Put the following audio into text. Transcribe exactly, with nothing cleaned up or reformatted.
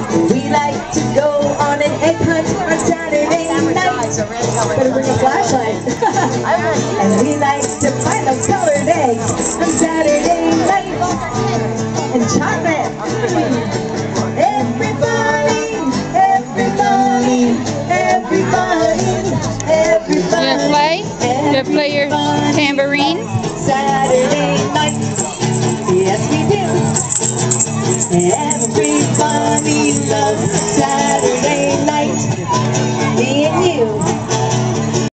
We like to go on an egg hunt on Saturday night. Better bring a flashlight. And we like to find those colored eggs on Saturday night. And chocolate. Everybody, everybody, everybody, everybody. You gonna play? You gonna play your tambourine? Saturday night. Yes, we do. Everybody.